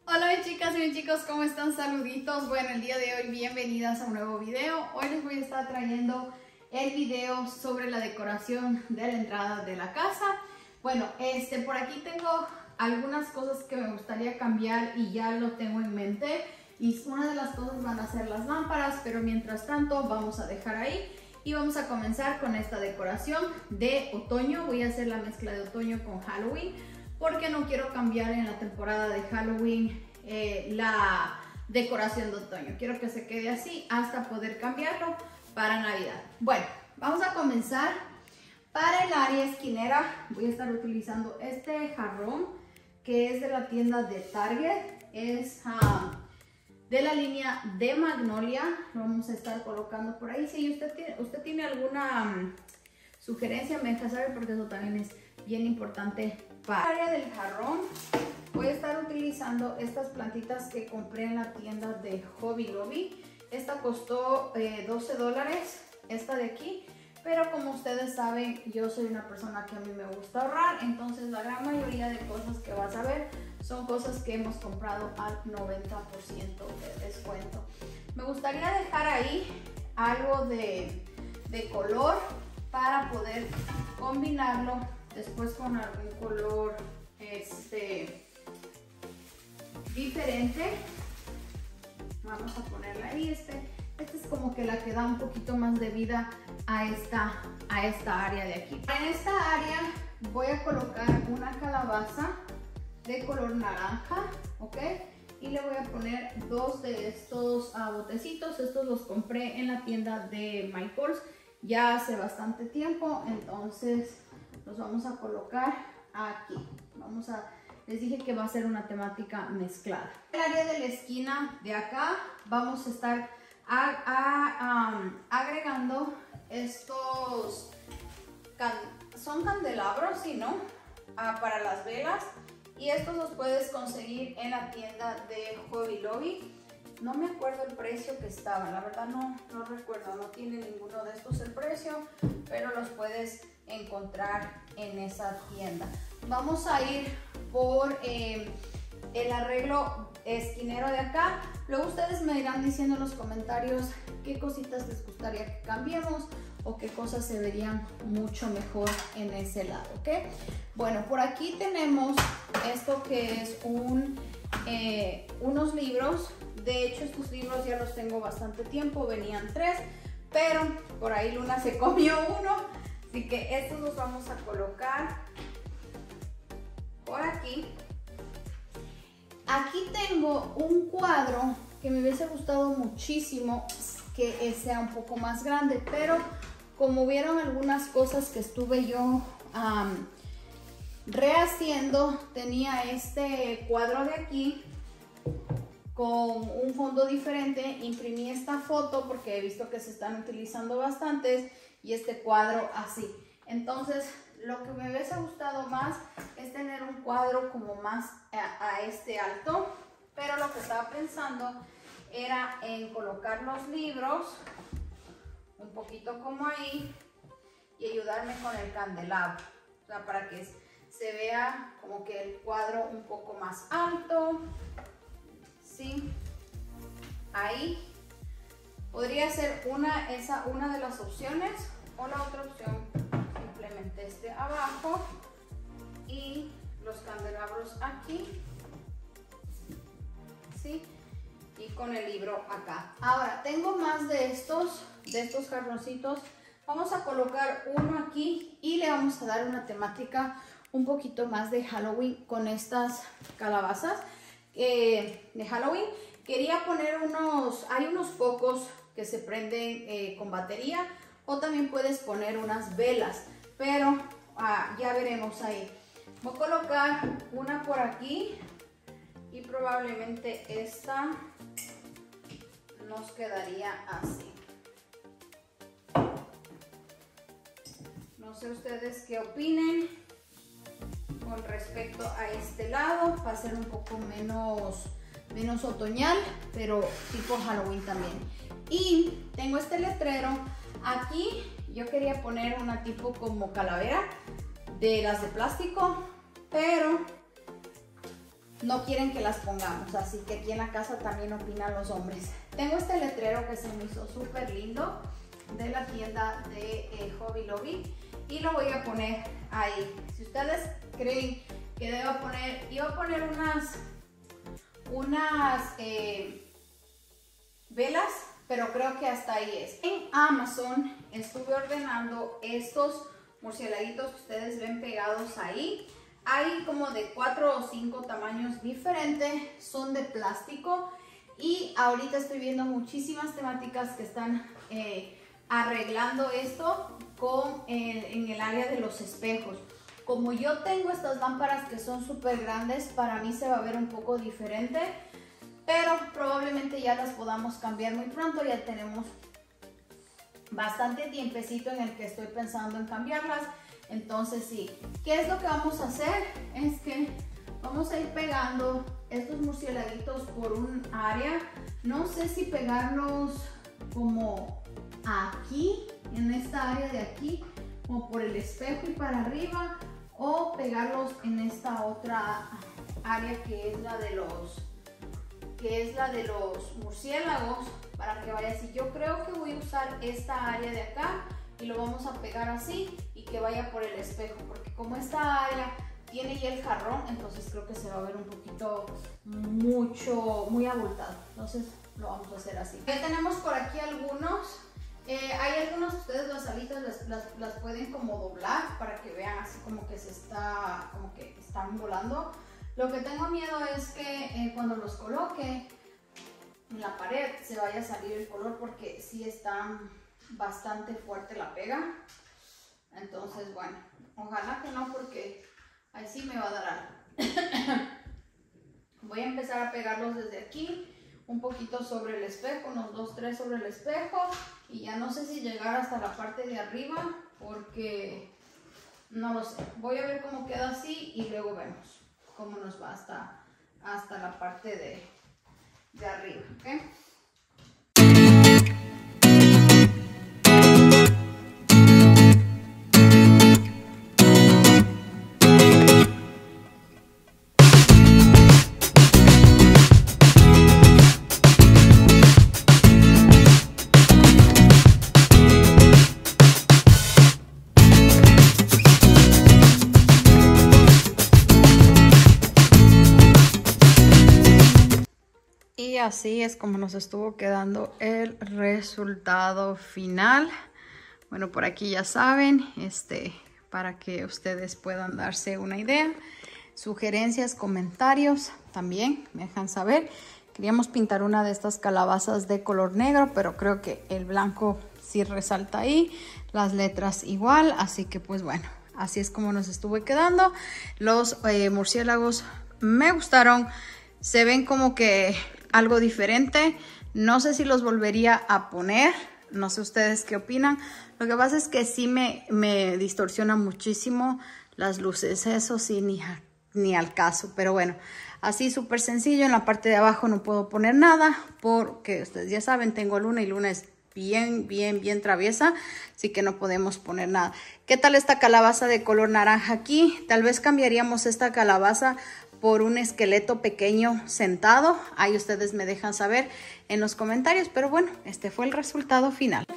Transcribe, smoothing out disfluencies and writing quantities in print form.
Hola mis chicas y mis chicos, ¿cómo están? Saluditos. Bueno, el día de hoy bienvenidas a un nuevo video. Hoy les voy a estar trayendo el video sobre la decoración de la entrada de la casa. Bueno, por aquí tengo algunas cosas que me gustaría cambiar y ya lo tengo en mente. Y una de las cosas van a ser las lámparas, pero mientras tanto vamos a dejar ahí. Y vamos a comenzar con esta decoración de otoño. Voy a hacer la mezcla de otoño con Halloween, porque no quiero cambiar en la temporada de Halloween la decoración de otoño. Quiero que se quede así hasta poder cambiarlo para Navidad. Bueno, vamos a comenzar. Para el área esquinera voy a estar utilizando este jarrón que es de la tienda de Target. Es de la línea de Magnolia. Lo vamos a estar colocando por ahí. Si usted tiene alguna sugerencia, me deja saber, porque eso también es bien importante. Para el área del jarrón voy a estar utilizando estas plantitas que compré en la tienda de Hobby Lobby. Esta costó $12, esta de aquí, pero como ustedes saben, yo soy una persona que a mí me gusta ahorrar, entonces la gran mayoría de cosas que vas a ver son cosas que hemos comprado al 90% de descuento. Me gustaría dejar ahí algo de color para poder combinarlo después con algún color diferente. Vamos a ponerla ahí. Este es como que la que da un poquito más de vida a esta área de aquí. En esta área voy a colocar una calabaza de color naranja, ¿ok? Y le voy a poner dos de estos botecitos. Estos los compré en la tienda de Michaels ya hace bastante tiempo, entonces los vamos a colocar aquí. Les dije que va a ser una temática mezclada. En el área de la esquina de acá vamos a estar agregando estos, son candelabros, ¿sí, no? Para las velas, y estos los puedes conseguir en la tienda de Hobby Lobby. No me acuerdo el precio que estaban, la verdad no recuerdo, no tiene ninguno de estos el precio, pero los puedes encontrar en esa tienda. Vamos a ir por el arreglo esquinero de acá. Luego ustedes me irán diciendo en los comentarios qué cositas les gustaría que cambiemos o qué cosas se verían mucho mejor en ese lado, ¿ok? Bueno, por aquí tenemos esto que es unos libros. De hecho, estos libros ya los tengo bastante tiempo, venían 3, pero por ahí Luna se comió uno, así que estos los vamos a colocar por aquí. Aquí tengo un cuadro que me hubiese gustado muchísimo que sea un poco más grande, pero como vieron algunas cosas que estuve yo rehaciendo, tenía este cuadro de aquí con un fondo diferente. Imprimí esta foto porque he visto que se están utilizando bastantes, y este cuadro así. Entonces lo que me hubiese gustado más es tener un cuadro como más a este alto, pero lo que estaba pensando era en colocar los libros un poquito como ahí y ayudarme con el candelabro, o sea, para que se vea como que el cuadro un poco más alto. Sí, ahí podría ser una de las opciones, o la otra opción simplemente abajo y los candelabros aquí, sí, y con el libro acá. Ahora tengo más de estos jarroncitos. Vamos a colocar uno aquí y le vamos a dar una temática un poquito más de Halloween con estas calabazas de Halloween. Quería poner hay unos focos que se prenden con batería, o también puedes poner unas velas, pero ya veremos ahí. Voy a colocar una por aquí y probablemente esta nos quedaría así. No sé ustedes qué opinen con respecto a este lado. Va a ser un poco menos otoñal, pero tipo Halloween también. Y tengo este letrero aquí. Yo quería poner una tipo como calavera de las de plástico, pero no quieren que las pongamos, así que aquí en la casa también opinan los hombres. Tengo este letrero que se me hizo súper lindo de la tienda de Hobby Lobby y lo voy a poner ahí. Si ustedes creen que debo poner, iba a poner unas velas, pero creo que hasta ahí es. En Amazon estuve ordenando estos murciélaguitos que ustedes ven pegados ahí. Hay como de 4 o 5 tamaños diferentes, son de plástico y ahorita estoy viendo muchísimas temáticas que están arreglando esto en el área de los espejos. Como yo tengo estas lámparas que son súper grandes, para mí se va a ver un poco diferente, pero probablemente ya las podamos cambiar muy pronto. Ya tenemos bastante tiempecito en el que estoy pensando en cambiarlas. Entonces sí, ¿qué es lo que vamos a hacer? Es que vamos a ir pegando estos murciélaguitos por un área. No sé si pegarlos como aquí, en esta área de aquí, como por el espejo y para arriba, o pegarlos en esta otra área que es la de los murciélagos, para que vaya así. Yo creo que voy a usar esta área de acá y lo vamos a pegar así y que vaya por el espejo, porque como esta área tiene ya el jarrón, entonces creo que se va a ver un poquito muy abultado. Entonces lo vamos a hacer así. Ya tenemos por aquí algunos. Hay algunos, ustedes las alitas las pueden como doblar para que vean así como que están volando. Lo que tengo miedo es que cuando los coloque en la pared se vaya a salir el color, porque sí está bastante fuerte la pega. Entonces bueno, ojalá que no, porque ahí sí me va a dar algo. Voy a empezar a pegarlos desde aquí, un poquito sobre el espejo, unos 2, 3 sobre el espejo, y ya no sé si llegar hasta la parte de arriba, porque no lo sé. Voy a ver cómo queda así y luego vemos cómo nos va hasta la parte de arriba, ¿ok? Y así es como nos estuvo quedando el resultado final. Bueno, por aquí ya saben, para que ustedes puedan darse una idea. Sugerencias, comentarios también me dejan saber. Queríamos pintar una de estas calabazas de color negro, pero creo que el blanco sí resalta ahí. Las letras igual, así que pues bueno, así es como nos estuvo quedando. Los murciélagos me gustaron. Se ven como que algo diferente. No sé si los volvería a poner. No sé ustedes qué opinan. Lo que pasa es que sí me distorsiona muchísimo las luces. Eso sí, ni al caso. Pero bueno, así súper sencillo. En la parte de abajo no puedo poner nada, porque ustedes ya saben, tengo luna y luna es bien traviesa. Así que no podemos poner nada. ¿Qué tal esta calabaza de color naranja aquí? Tal vez cambiaríamos esta calabaza por un esqueleto pequeño sentado. Ahí ustedes me dejan saber en los comentarios. Pero bueno, este fue el resultado final.